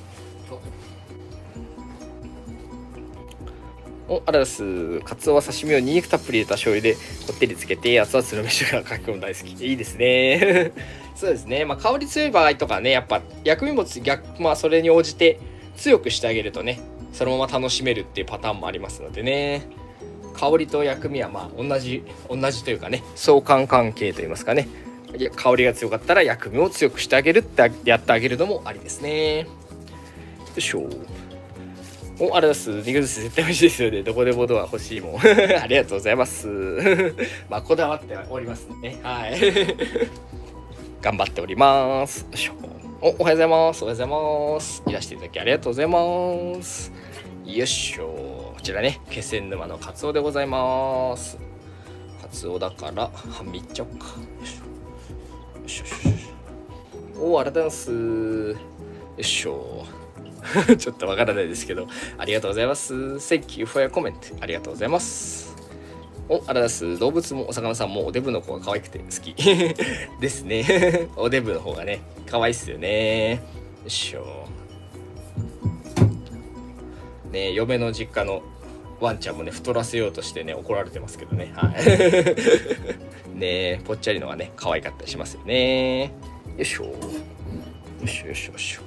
お、あらです。カツオは刺身をニンニクたっぷり入れた醤油でこってりつけて熱々の飯がかき込む大好き。いいですね。そうですね。まあ香り強い場合とかね、やっぱ薬味もまあそれに応じて強くしてあげるとね、そのまま楽しめるっていうパターンもありますのでね。香りと薬味はまあ同じというかね、相関関係といいますかね。香りが強かったら薬味を強くしてあげるってやってあげるのもありですね。よいしょ。お、あれです。肉寿司絶対美味しいですよね。どこでもドア欲しいもん。ありがとうございます。まあ、こだわっておりますね。はい。頑張っております。よいしょ。おはようございます。おはようございます。いらしていただきありがとうございます。よいしょ。こちらね、気仙沼のカツオでございます。カツオだから半身いっちゃおうか。よいしょ。よいしょ。お、ありがとうございます。よいしょ。ちょっとわからないですけど、ありがとうございます。Thank you for your comment。ありがとうございます。お、あらです。動物もお魚さんもおデブの子が可愛くて好きですね。おデブの方がね、可愛いっすよね。よいしょ。ね、嫁の実家のワンちゃんもね、太らせようとしてね、怒られてますけどね。はい。ね、ぽっちゃりのがね、可愛かったりしますよね。よいしょ。よいしょよいしょよいしょ。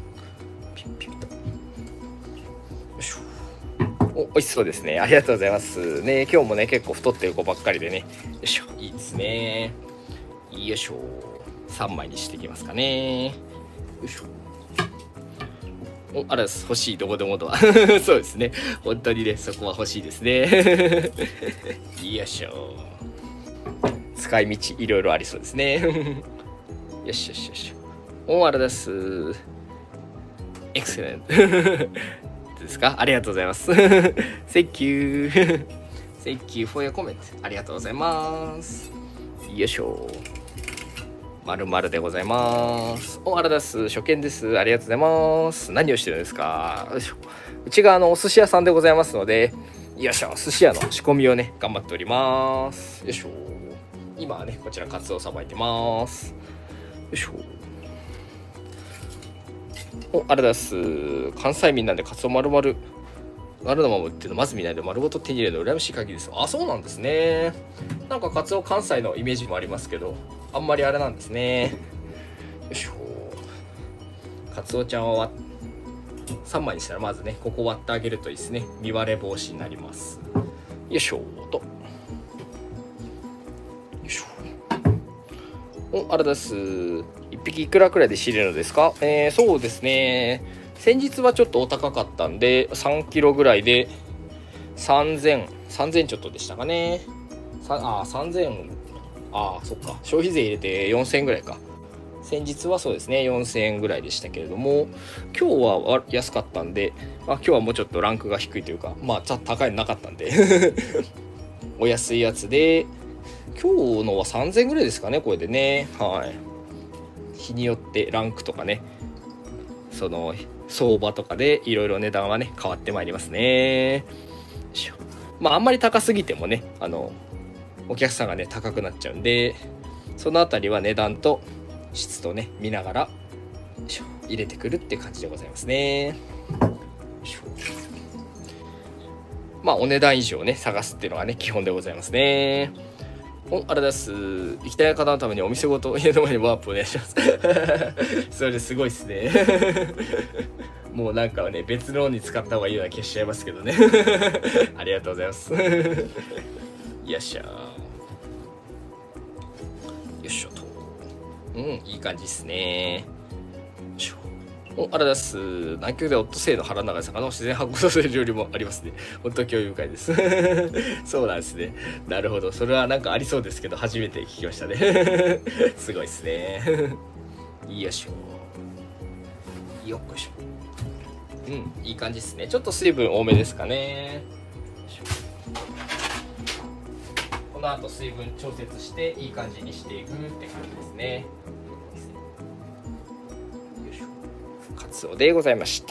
お、美味しそうですね。ありがとうございますね。今日もね、結構太ってる子ばっかりでね。よいしょ、いいですね。よいしょ。3枚にしていきますかね。よいしょ。お、あらです。欲しい、どこでもドア。そうですね。本当にね、そこは欲しいですね。よいしょ。使い道いろいろありそうですね。よしよしよし。お、あらです。 エクセレントですか？ありがとうございます。Thank you. Thank you for your comment. ありがとうございます。よいしょ。〇〇でございます。お、あらです。初見です。ありがとうございます。何をしてるんですか？よいしょ。うちがお寿司屋さんでございますので、よいしょ、寿司屋の仕込みをね、頑張っております。よいしょ。今はね、こちらカツオをさばいてます。よいしょ。お、あらです。関西民なんでカツオ丸々丸のまま売ってるのまず見ないで丸ごと手に入れるの羨ましい限りです。あ、そうなんですね。なんかカツオ関西のイメージもありますけど、あんまりあれなんですね。よいしょ。カツオちゃんは3枚にしたらまずね、ここ割ってあげるといいですね。見割れ防止になります。よいしょと。よいしょ。お、あれです。1匹いくらくらいで仕入れるのですか？そうですね。先日はちょっとお高かったんで、3キロぐらいで3000ちょっとでしたかね。3000、そっか。消費税入れて4000円ぐらいか。先日はそうですね、4000円ぐらいでしたけれども、今日は安かったんで、今日はもうちょっとランクが低いというか、ちょっと高いのなかったんで、お安いやつで、今日のは3000円ぐらいですかね、これでね。はい。日によってランクとかね、その相場とかでいろいろ値段はね変わってまいりますね。あんまり高すぎてもねお客さんがね高くなっちゃうんで、そのあたりは値段と質とね見ながら入れてくるって感じでございますね。お値段以上ね探すっていうのがね基本でございますね。あれです。行きたい方のためにお店ごと家の前にワープお願いします。それすごいっすね。もうなんかね、別のに使った方がいいような気がしちゃいますけどね。ありがとうございます。よっしゃー。よいしょと。いい感じっすね。よいしょ。あれです。南極でオットセイの腹の中で魚を自然発酵させる料理もありますね。本当興味深いです。そうなんですね。なるほど。それはなんかありそうですけど、初めて聞きましたね。すごいですね。よいしょ。よっこいしょ。いい感じですね。ちょっと水分多めですかね。この後水分調節していい感じにしていくって感じですね。カツオでございました。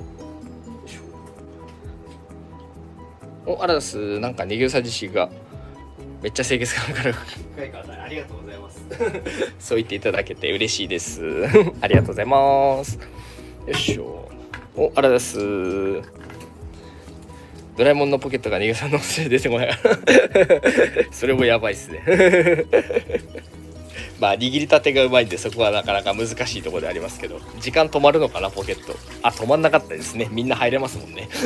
あらです。なんかネギウサ自身がめっちゃ清潔感から深いからありがとうございます。そう言っていただけて嬉しいです。ありがとうございます。よいしょ。あらです。ドラえもんのポケットがネギウサのせい出てこない。それもやばいっすね。握りたてがうまいんでそこはなかなか難しいところでありますけど、時間止まるのかなポケット。止まんなかったですね。みんな入れますもんね。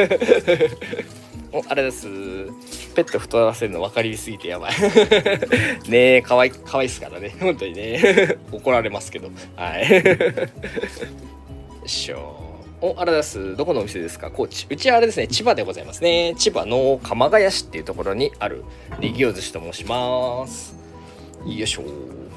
あれです。ペット太らせるの分かりすぎてやばい。ねえ、かわいいっすからね。本当にね。怒られますけど。はい。よいしょ。あれです。どこのお店ですか？高知。うちはあれですね、千葉でございますね。千葉の鎌ヶ谷市っていうところにあるネギオ寿司と申します。よいしょ。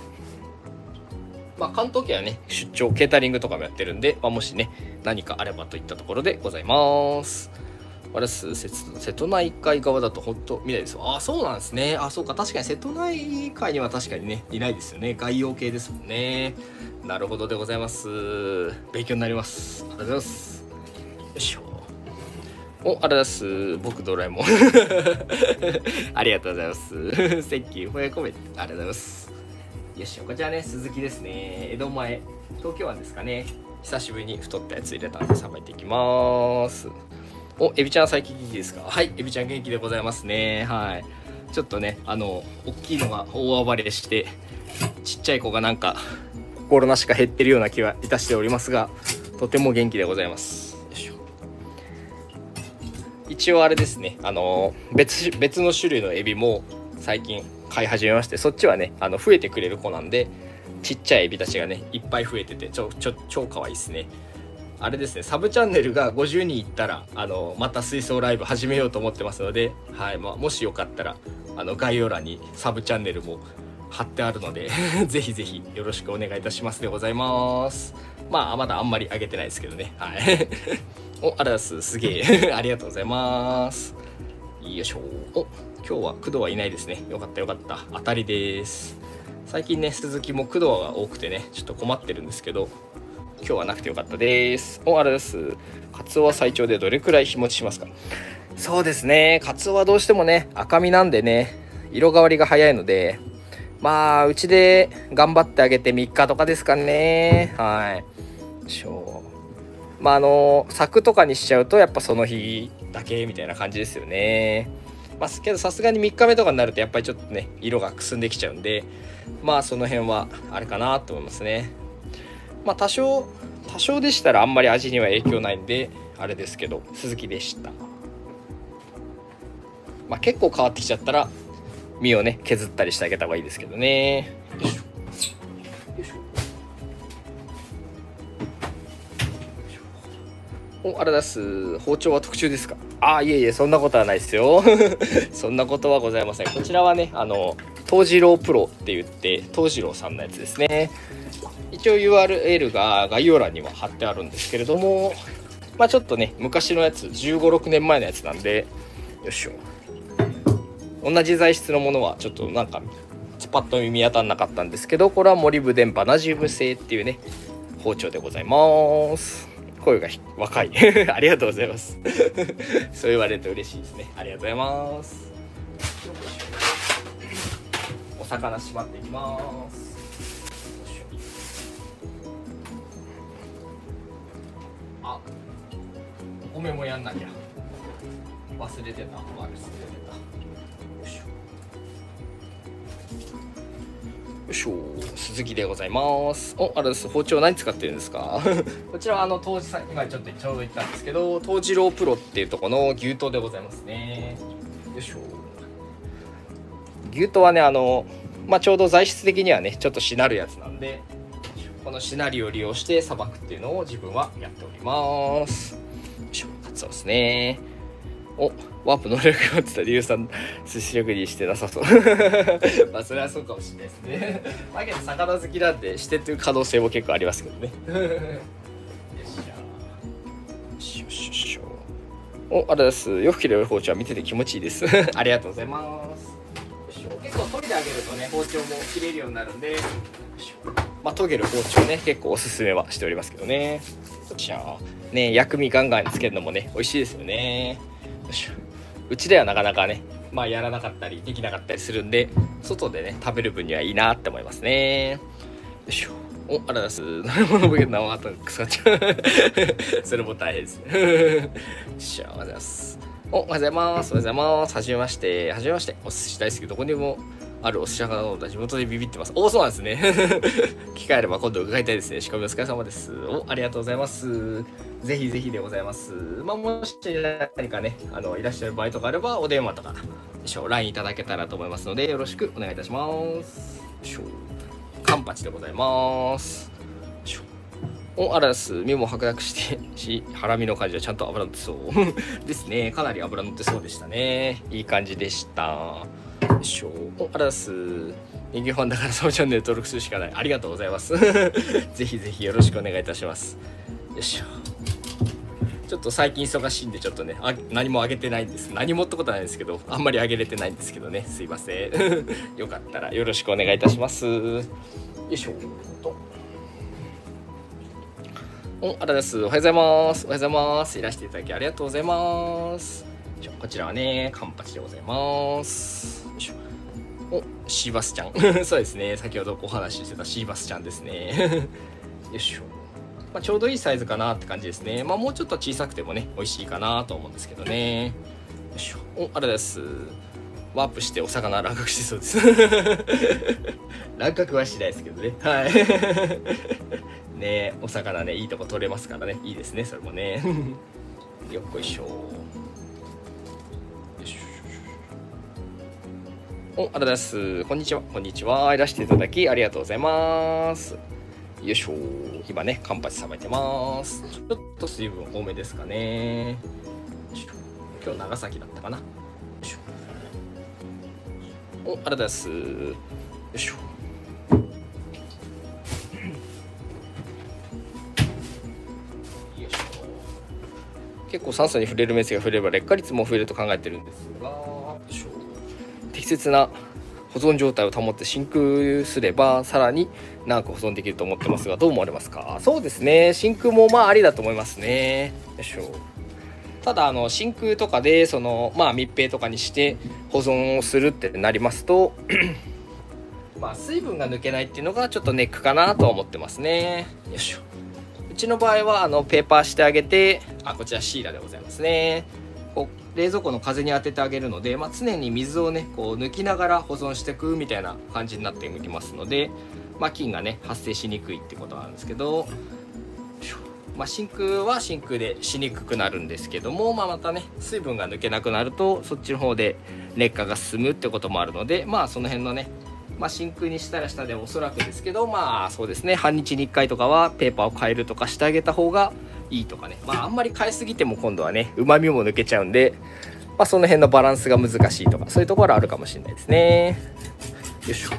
関東圏はね、出張ケータリングとかもやってるんで、もしね何かあればといったところでございます。あれです。瀬戸内海側だと本当見ないですよ。そうなんですね。そうか、確かに瀬戸内海には確かにねいないですよね。外洋系ですもんね。なるほどでございます。勉強になります。ありがとうございます。よいしょ。あれです。僕ドラえもん。ありがとうございます。Thank you for your comment。ありがとうございます。よいしょ。こちらね、鈴木ですね。江戸前、東京湾ですかね。久しぶりに太ったやつ入れたんでさばいていきます。エビちゃん最近元気ですか？はい、エビちゃん元気でございますね。はい。ちょっとね、大きいのが大暴れして、ちっちゃい子がなんか、心なしか減ってるような気はいたしておりますが、とても元気でございます。よいしょ。一応あれですね、別の種類のエビも最近飼い始めまして、そっちはね、増えてくれる子なんで、ちっちゃいエビたちがね、いっぱい増えてて、超可愛いですね。あれですね、サブチャンネルが50人いったらまた水槽ライブ始めようと思ってますので、はい、もしよかったら概要欄にサブチャンネルも貼ってあるのでぜひぜひよろしくお願いいたしますでございます。まだあんまり上げてないですけどね。はいお、あらす、すげえありがとうございます。よいしょ。お、今日は工藤はいないですね。よかったよかった。当たりです。最近ね、鈴木も工藤が多くてね、ちょっと困ってるんですけど、今日はなくてよかったです。お、あらです。カツオは最長でどれくらい日持ちしますか？そうですね。カツオはどうしてもね、赤身なんでね、色変わりが早いので、うちで頑張ってあげて3日とかですかね。はい。柵とかにしちゃうとやっぱその日だけみたいな感じですよね。けどさすがに3日目とかになるとやっぱりちょっとね色がくすんできちゃうんで、その辺はあれかなと思いますね。多少でしたらあんまり味には影響ないんであれですけど、鈴木でした。結構変わってきちゃったら身をね削ったりしてあげた方がいいですけどね。よいしょよいしょ。お、あらだす。包丁は特注ですか？いえいえ、そんなことはないですよそんなことはございません。こちらはね、東次郎プロって言って東次郎さんのやつですね。一応 URL が概要欄には貼ってあるんですけれども、ちょっとね昔のやつ、15、6年前のやつなんで、よいしょ。同じ材質のものはちょっとなんかスパッと見当たんなかったんですけど、これはモリブデンバナジウム製っていうね包丁でございます。声が若いありがとうございますそう言われると嬉しいですね。ありがとうございます。お魚しまっていきます。お米もやんなきゃ。忘れてた。よいしょ、鈴木でございます。お、あれです。包丁何使ってるんですかこちらは当時さ今ちょうど言ったんですけど、東次郎プロっていうところの牛刀でございますね。よいしょ。牛刀はねちょうど材質的にはねちょっとしなるやつなんで、このしなりを利用してさばくっていうのを自分はやっております。よいしょ、カツオですね。お、ワープ能力が落ちた理由さん寿司職人してなさそうそれはそうかもしれないですねけど魚好きなんでしてっていう可能性も結構ありますけどねよしよしよしよ。お、あれです。よく切れる包丁は見てて気持ちいいですありがとうございます。結構研いであげるとね包丁も切れるようになるんで、研げる包丁ね結構おすすめはしておりますけどね。じゃあね、薬味ガンガンつけるのもね美味しいですよね。うちではなかなかねやらなかったりできなかったりするんで、外でね食べる分にはいいなって思いますね。よいしょ。お、あらです。飲み物ぶけど生後腐っちゃうそれも大変ですねよっしゃ、おはようございます。おはようございます。おはようございます。はじめまして。はじめまして。お寿司大好き、どこにもあるお寿司屋がの地元でビビってます。お、そうなんですね機会あれば今度伺いたいですね。仕込みお疲れ様です。お、ありがとうございます。ぜひぜひでございます。もし何かねいらっしゃる場合とかあればお電話とかLINE いただけたらと思いますのでよろしくお願いいたします。カンパチでございます。お、あらです。身も白濁してし、ハラミの感じはちゃんと脂乗ってそうですね。かなり脂乗ってそうでしたね。いい感じでした。お、あらです。人気ファンだからそのチャンネル登録するしかない。ありがとうございますぜひぜひよろしくお願いいたします。よいしょ。ちょっと最近忙しいんでちょっとね何もあげてないんです。何もってことはないんですけど、あんまりあげれてないんですけどね、すいませんよかったらよろしくお願いいたします。よいしょ。お、あらです。おはようございます。おはようございます。いらしていただきありがとうございます。こちらはねカンパチでございます。よいしょ。お、シーバスちゃんそうですね、先ほどお話ししてたシーバスちゃんですねよいしょ。ちょうどいいサイズかなって感じですね。もうちょっと小さくてもね美味しいかなと思うんですけどね。よいしょ。お、あれです。ワープしてお魚乱獲しそうです乱獲はしないですけどね。はいね、お魚ねいいとこ取れますからね、いいですねそれもねよっこいしょ。お、あらです。こんにちは。こんにちは。いらしていただきありがとうございます。よいしょ。今ねカンパチさばいてます。ちょっと水分多めですかね。今日長崎だったかな。お、あらです。 いしょ。よいしょ。結構酸素に触れる面積が増えれば劣化率も増えると考えてるんですが、よいしょ。適切な保存状態を保って真空すればさらに長く保存できると思ってますが、どう思われますか？そうですね、真空もまあありだと思いますね。よいしょ。ただ真空とかで密閉とかにして保存をするってなりますと水分が抜けないっていうのがちょっとネックかなとは思ってますね。よいしょ。うちの場合はペーパーしてあげて、こちらシーラでございますね。こう冷蔵庫の風に当ててあげるので、常に水をねこう抜きながら保存していくみたいな感じになっていきますので、菌がね発生しにくいってことはあるんですけど、真空は真空でしにくくなるんですけども、またね水分が抜けなくなるとそっちの方で劣化が進むってこともあるので、その辺のね、真空にしたらしたでおそらくですけど、そうですね、半日に1回とかはペーパーを変えるとかしてあげた方がいいとかね、あんまり変えすぎても今度はね旨味も抜けちゃうんで、その辺のバランスが難しいとかそういうところはあるかもしれないですね。よいしょよ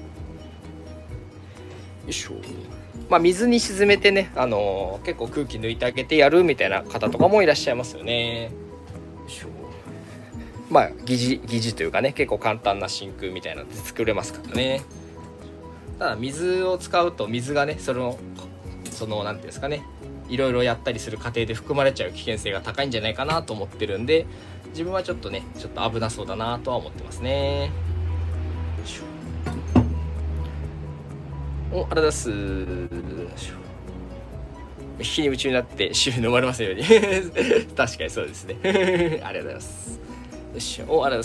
いしょ。水に沈めてね、結構空気抜いてあげてやるみたいな方とかもいらっしゃいますよね。よいしょ。疑似というかね、結構簡単な真空みたいなので作れますからね。ただ水を使うと水がねそのなんていうんですかね、いろいろやったりする過程で含まれちゃう危険性が高いんじゃないかなと思ってるんで、自分はちょっと危なそうだなとは思ってますね。よいしょ。あれです。火に夢中になって汁飲まれますように確かにそうですねありがとうございます。よし、ありがとうございます。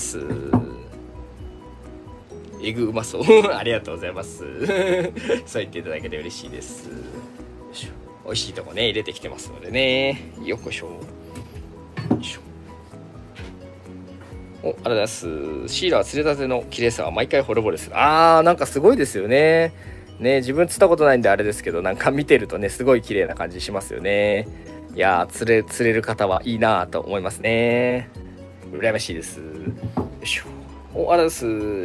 エグうまそうありがとうございますそう言っていただけて嬉しいです。よいしょ。美味しいとこね入れてきてますのでね、よっこいしょ。よいしょ。ありがとうございます。シーラは釣れたての綺麗さは毎回惚れ惚れする。なんかすごいですよね。自分釣ったことないんであれですけど、なんか見てるとねすごい綺麗な感じしますよね。いやー、釣れる方はいいなと思いますね。羨ましいです。よいしょ。あれです。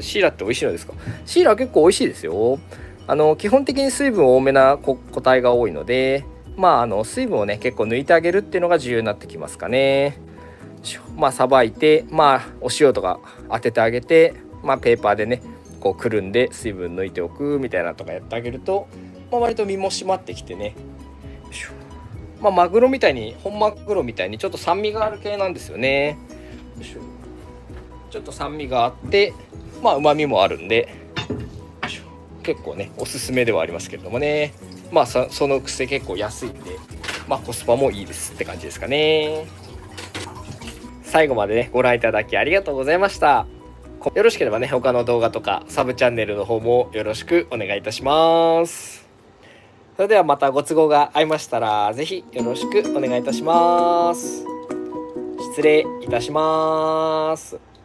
シーラって美味しいのですか？シーラは結構美味しいですよ。基本的に水分多めな個体が多いので、水分をね結構抜いてあげるっていうのが重要になってきますかね。さばいてお塩とか当ててあげて、ペーパーでねこうくるんで水分抜いておくみたいなとかやってあげると、割と身も締まってきてね、マグロみたいに本マグロみたいにちょっと酸味がある系なんですよね。ちょっと酸味があって旨味もあるんで結構ねおすすめではありますけれどもね、そのくせ結構安いんでコスパもいいですって感じですかね。最後までねご覧いただきありがとうございました。よろしければね他の動画とかサブチャンネルの方もよろしくお願いいたします。それではまたご都合が合いましたら是非よろしくお願いいたします。失礼いたします。